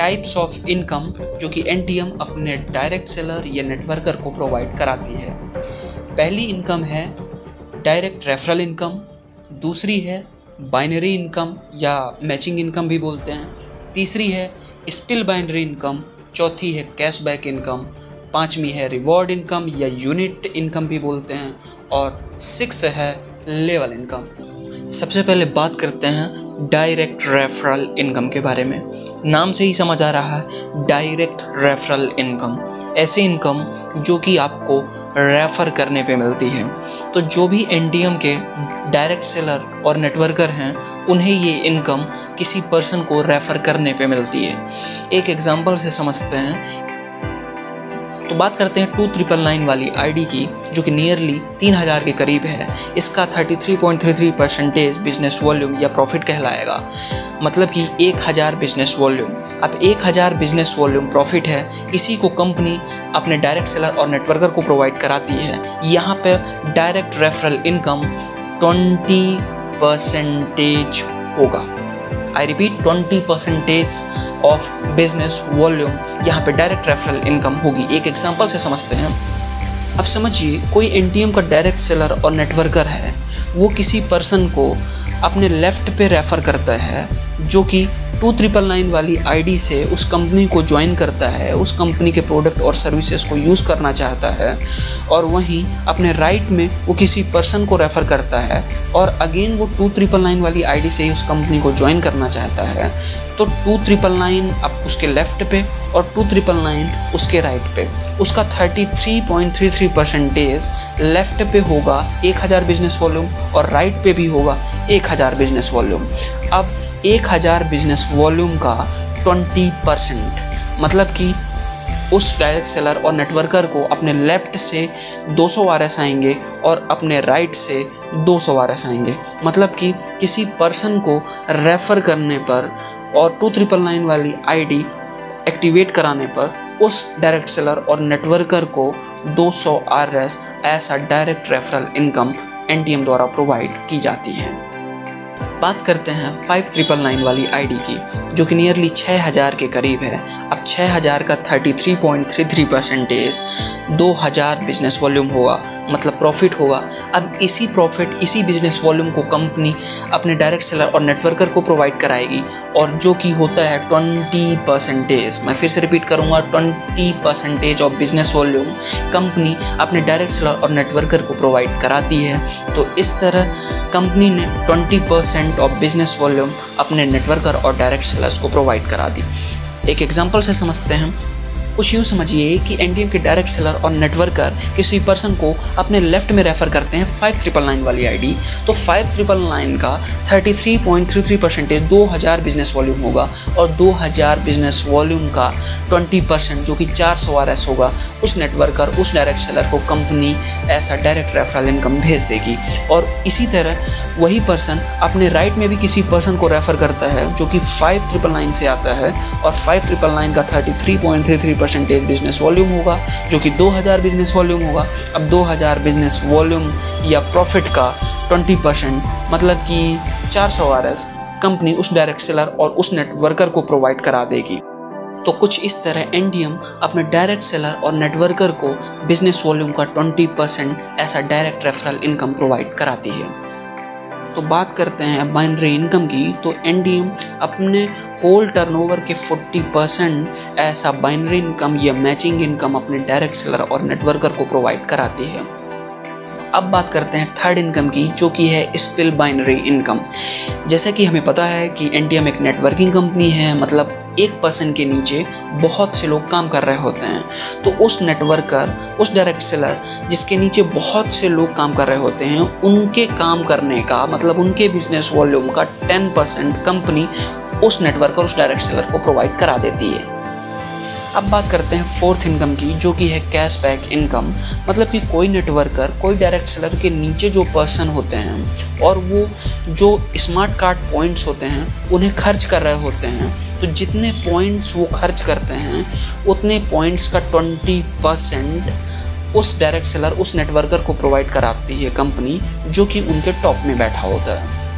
Types of income जो कि NTM अपने डायरेक्ट सेलर या नेटवर्कर को प्रोवाइड कराती है। पहली इनकम है डायरेक्ट रेफरल इनकम, दूसरी है बाइनरी इनकम या मैचिंग इनकम भी बोलते हैं, तीसरी है स्पिल बाइनरी इनकम, चौथी है कैशबैक इनकम, पांचवी है रिवॉर्ड इनकम या यूनिट इनकम भी बोलते हैं, और सिक्स्थ है लेवल इनकम। सबसे पहले बात करते हैं डायरेक्ट रेफरल इनकम के बारे में। नाम से ही समझ आ रहा है डायरेक्ट रेफरल इनकम, ऐसी इनकम जो कि आपको रेफ़र करने पे मिलती है। तो जो भी एनटीएम के डायरेक्ट सेलर और नेटवर्कर हैं उन्हें ये इनकम किसी पर्सन को रेफ़र करने पे मिलती है। एक एग्जांपल से समझते हैं। तो बात करते हैं 2999 वाली आईडी की जो कि नियरली 3000 के करीब है। इसका 33.33% बिजनेस वॉल्यूम या प्रॉफिट कहलाएगा, मतलब कि 1000 बिजनेस वॉल्यूम। अब 1000 बिजनेस वॉल्यूम प्रॉफिट है, इसी को कंपनी अपने डायरेक्ट सेलर और नेटवर्कर को प्रोवाइड कराती है। यहाँ पे डायरेक्ट रेफरल इनकम 20% होगा। I repeat 20% of business volume यहाँ पे डायरेक्ट रेफरल इनकम होगी। एक एग्जांपल से समझते हैं। अब समझिए कोई एनटीएम का डायरेक्ट सेलर और नेटवर्कर है, वो किसी पर्सन को अपने लेफ्ट पे रेफ़र करता है जो कि 2999 वाली आईडी से उस कंपनी को ज्वाइन करता है, उस कंपनी के प्रोडक्ट और सर्विसेज को यूज़ करना चाहता है, और वहीं अपने राइट में वो किसी पर्सन को रेफ़र करता है और अगेन वो 2999 वाली आईडी से ही उस कंपनी को ज्वाइन करना चाहता है। तो 2999 अब उसके लेफ़्ट पे और 2999 उसके राइट पे। उसका 33.33% लेफ़्ट पे होगा 1000 बिजनेस वॉल्यूम और राइट पे भी होगा 1000 बिजनेस वॉल्यूम। अब 1000 बिजनेस वॉल्यूम का 20%, मतलब कि उस डायरेक्ट सेलर और नेटवर्कर को अपने लेफ्ट से 200 RS आएंगे और अपने राइट से 200 RS आएंगे। मतलब कि किसी पर्सन को रेफ़र करने पर और 2999 वाली आईडी एक्टिवेट कराने पर उस डायरेक्ट सेलर और नेटवर्कर को 200 RS ऐसा डायरेक्ट रेफरल इनकम एनटीएम द्वारा प्रोवाइड की जाती है। बात करते हैं 5999 वाली आईडी की जो कि नियरली 6000 के करीब है। अब 6000 का 33.33% 2000 बिजनेस वॉल्यूम होगा, मतलब प्रॉफिट होगा। अब इसी प्रॉफिट, इसी बिजनेस वॉल्यूम को कंपनी अपने डायरेक्ट सेलर और नेटवर्कर को प्रोवाइड कराएगी, और जो कि होता है 20%। मैं फिर से रिपीट करूँगा, 20% ऑफ बिजनेस वॉल्यूम कंपनी अपने डायरेक्ट सेलर और नेटवर्कर को प्रोवाइड कराती है। तो इस तरह कंपनी ने 20% ऑफ बिजनेस वॉल्यूम अपने नेटवर्कर और डायरेक्ट सेलर्स को प्रोवाइड करा दी। एक एग्जांपल से समझते हैं। कुछ यूँ समझिए कि एनटीएम के डायरेक्ट सेलर और नेटवर्कर किसी पर्सन को अपने लेफ्ट में रेफ़र करते हैं 5999 वाली आईडी। तो 5999 का 33.33% 2000 बिजनेस वॉल्यूम होगा, और 2000 बिजनेस वॉल्यूम का 20% जो कि 400 RS होगा उस नेटवर्कर, उस डायरेक्ट सेलर को कंपनी ऐसा डायरेक्ट रेफरल इनकम भेज देगी। और इसी तरह वही पर्सन अपने राइट में भी किसी पर्सन को रेफ़र करता है जो कि 5999 से आता है, और 5999 का 33.33% बिजनेस वॉल्यूम होगा जो कि 2000 बिजनेस वॉल्यूम होगा। अब 2000 बिजनेस वॉल्यूम या प्रॉफिट का 20% मतलब कि 400 RS कंपनी उस डायरेक्ट सेलर और उस नेटवर्कर को प्रोवाइड करा देगी। तो कुछ इस तरह एनटीएम अपने डायरेक्ट सेलर और नेटवर्कर को बिजनेस वॉल्यूम का 20% ऐसा डायरेक्ट रेफरल इनकम प्रोवाइड कराती है। तो बात करते हैं बाइनरी इनकम की। तो एनटीएम अपने होल टर्नओवर के 40% ऐसा बाइनरी इनकम या मैचिंग इनकम अपने डायरेक्ट सेलर और नेटवर्कर को प्रोवाइड कराती है। अब बात करते हैं थर्ड इनकम की जो कि है स्पिल बाइनरी इनकम। जैसे कि हमें पता है कि एनटीएम एक नेटवर्किंग कंपनी है, मतलब एक पर्सन के नीचे बहुत से लोग काम कर रहे होते हैं। तो उस नेटवर्कर, उस डायरेक्ट सेलर जिसके नीचे बहुत से लोग काम कर रहे होते हैं, उनके काम करने का मतलब उनके बिजनेस वॉल्यूम का 10% कंपनी उस नेटवर्कर, उस डायरेक्ट सेलर को प्रोवाइड करा देती है। अब बात करते हैं फोर्थ इनकम की जो कि है कैशबैक इनकम। मतलब कि कोई नेटवर्कर, कोई डायरेक्ट सेलर के नीचे जो पर्सन होते हैं और वो जो स्मार्ट कार्ड पॉइंट्स होते हैं उन्हें खर्च कर रहे होते हैं, तो जितने पॉइंट्स वो खर्च करते हैं उतने पॉइंट्स का 20% उस डायरेक्ट सेलर, उस नेटवर्कर को प्रोवाइड कराती है कंपनी जो कि उनके टॉप में बैठा होता है।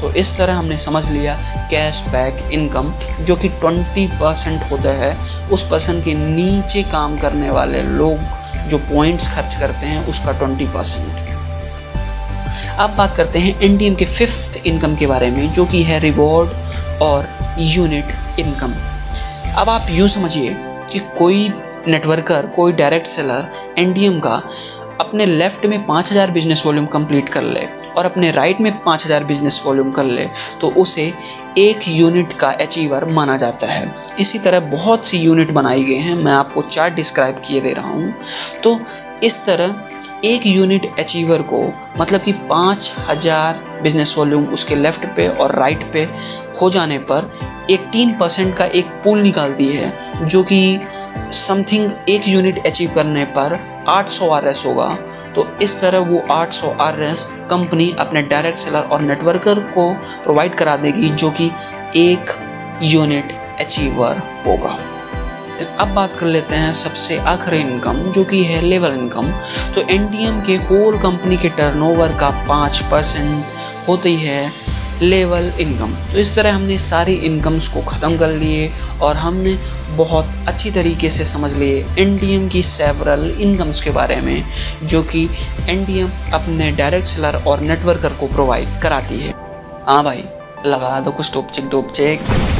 तो इस तरह हमने समझ लिया कैशबैक इनकम जो कि 20% होता है उस पर्सन के नीचे काम करने वाले लोग जो पॉइंट्स खर्च करते हैं उसका 20%। अब बात करते हैं एनडीएम के 5th इनकम के बारे में जो कि है रिवॉर्ड और यूनिट इनकम। अब आप यूँ समझिए कि कोई नेटवर्कर, कोई डायरेक्ट सेलर एनडीएम का अपने लेफ्ट में 5000 बिजनेस वॉल्यूम कंप्लीट कर ले और अपने राइट में 5000 बिजनेस वॉल्यूम कर ले तो उसे 1 यूनिट का अचीवर माना जाता है। इसी तरह बहुत सी यूनिट बनाई गई हैं, मैं आपको चार्ट डिस्क्राइब किए दे रहा हूँ। तो इस तरह 1 यूनिट अचीवर को मतलब कि 5000 बिजनेस वॉल्यूम उसके लेफ्ट पे और राइट पे हो जाने पर 18% का एक पूल निकालती है जो कि समथिंग 1 यूनिट अचीव करने पर 800 RS होगा। तो इस तरह वो 800 RS कंपनी अपने डायरेक्ट सेलर और नेटवर्कर को प्रोवाइड करा देगी जो कि 1 यूनिट अचीवर होगा। अब बात कर लेते हैं सबसे आखिरी इनकम जो कि है लेवल इनकम। तो एनडीएम के होल कंपनी के टर्नओवर का 5% होती है लेवल इनकम। तो इस तरह हमने सारी इनकम्स को ख़त्म कर लिए और हमने बहुत अच्छी तरीके से समझ लिए एनडीएम की सेवरल इनकम्स के बारे में जो कि एनडीएम अपने डायरेक्ट सेलर और नेटवर्कर को प्रोवाइड कराती है। हाँ भाई, लगा दो कुछ टॉप चेक।